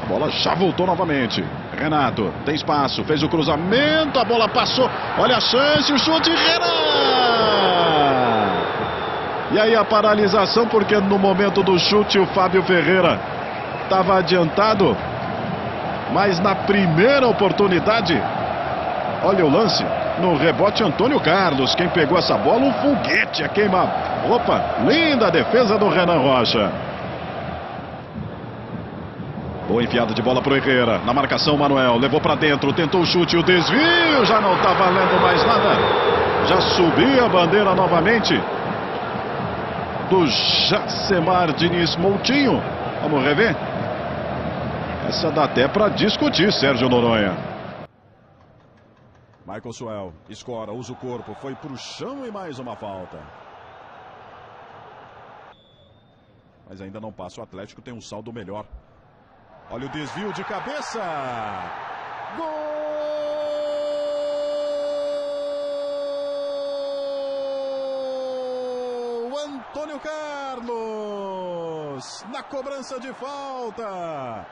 bola já voltou novamente. Renato, tem espaço, fez o cruzamento, a bola passou. Olha a chance, o chute, Renan! E aí a paralisação, porque no momento do chute o Fábio Ferreira estava adiantado. Mas na primeira oportunidade, olha o lance, no rebote Antônio Carlos. Quem pegou essa bola, um foguete a queimar. Opa, linda a defesa do Renan Rocha. Boa enfiada de bola pro Herrera. Na marcação, Manuel levou para dentro, tentou o chute, o desvio, já não tá valendo mais nada. Já subia a bandeira novamente do Jacemar Diniz Moutinho. Vamos rever? Essa dá até para discutir, Sérgio Noronha. Michael Suel escora, usa o corpo, foi pro chão e mais uma falta. Mas ainda não passa, o Atlético tem um saldo melhor. Olha o desvio de cabeça. Gol! Antônio Carlos na cobrança de falta.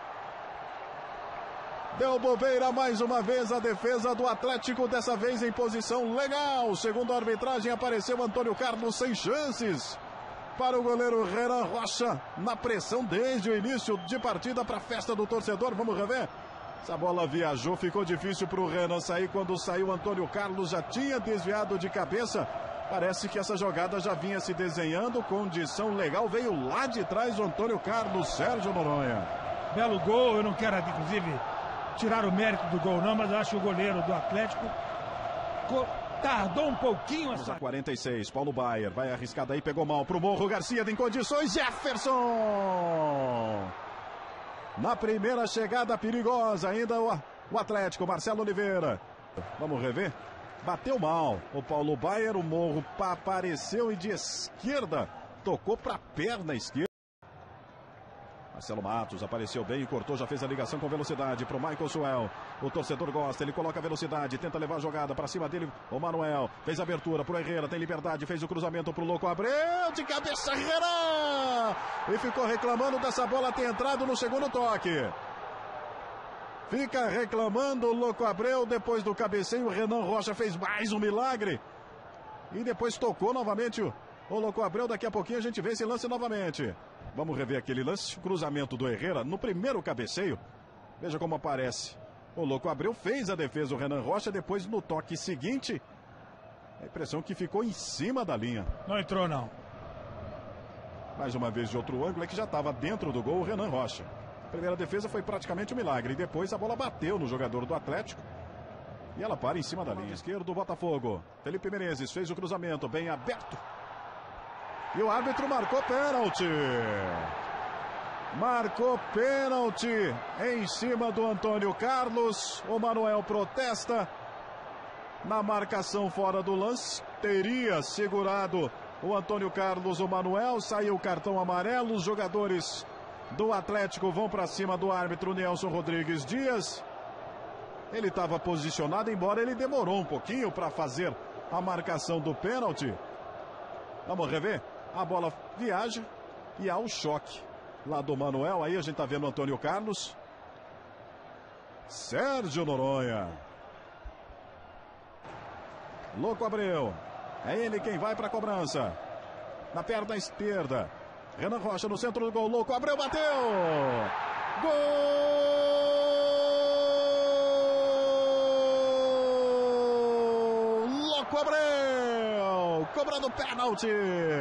Deu bobeira mais uma vez a defesa do Atlético, dessa vez em posição legal. Segundo a arbitragem, apareceu Antônio Carlos sem chances para o goleiro Renan Rocha, na pressão desde o início de partida para a festa do torcedor. Vamos rever? Essa bola viajou, ficou difícil para o Renan sair. Quando saiu, Antônio Carlos já tinha desviado de cabeça. Parece que essa jogada já vinha se desenhando, condição legal. Veio lá de trás o Antônio Carlos, Sérgio Noronha. Belo gol, eu não quero, inclusive, tirar o mérito do gol não, mas eu acho que o goleiro do Atlético tardou um pouquinho. Vamos a 46, Paulo Baier vai arriscar daí, pegou mal pro Morro, Garcia tem condições, Jefferson! Na primeira chegada perigosa ainda o Atlético, Marcelo Oliveira. Vamos rever? Bateu mal o Paulo Baier, o Morro apareceu e de esquerda tocou para a perna esquerda. Marcelo Matos apareceu bem e cortou, já fez a ligação com velocidade para o Michael Suel. O torcedor gosta, ele coloca a velocidade, tenta levar a jogada para cima dele. O Manuel fez a abertura para o Herrera, tem liberdade, fez o cruzamento para o Louco Abreu, de cabeça Herrera! E ficou reclamando dessa bola ter entrado no segundo toque. Fica reclamando o Louco Abreu depois do cabeceio. O Renan Rocha fez mais um milagre. E depois tocou novamente o Louco Abreu. Daqui a pouquinho a gente vê esse lance novamente. Vamos rever aquele lance, cruzamento do Herrera no primeiro cabeceio. Veja como aparece. O Louco Abreu fez a defesa, o Renan Rocha, depois no toque seguinte. A impressão que ficou em cima da linha. Não entrou, não. Mais uma vez de outro ângulo, é que já estava dentro do gol o Renan Rocha. A primeira defesa foi praticamente um milagre. E depois a bola bateu no jogador do Atlético. E ela para em cima da linha. Esquerdo do Botafogo. Felipe Menezes fez o cruzamento, bem aberto. E o árbitro marcou pênalti. Marcou pênalti em cima do Antônio Carlos. O Manuel protesta. Na marcação fora do lance, teria segurado o Antônio Carlos, o Manuel. Saiu o cartão amarelo. Os jogadores do Atlético vão para cima do árbitro Nelson Rodrigues Dias. Ele estava posicionado, embora ele demorou um pouquinho para fazer a marcação do pênalti. Vamos rever? A bola viaja e há o choque lá do Manuel. Aí a gente está vendo o Antônio Carlos. Sérgio Noronha. Louco Abreu. É ele quem vai para a cobrança. Na perna esquerda. Renan Rocha no centro do gol. Louco Abreu bateu. Gol! Louco Abreu! Cobrando pênalti.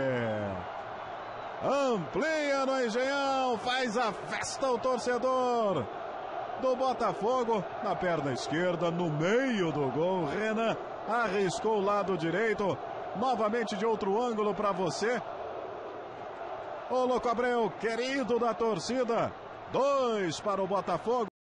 Amplia no Engenhão. Faz a festa o torcedor do Botafogo. Na perna esquerda, no meio do gol. Renan arriscou o lado direito. Novamente de outro ângulo para você. O Louco Abreu, querido da torcida. 2 para o Botafogo.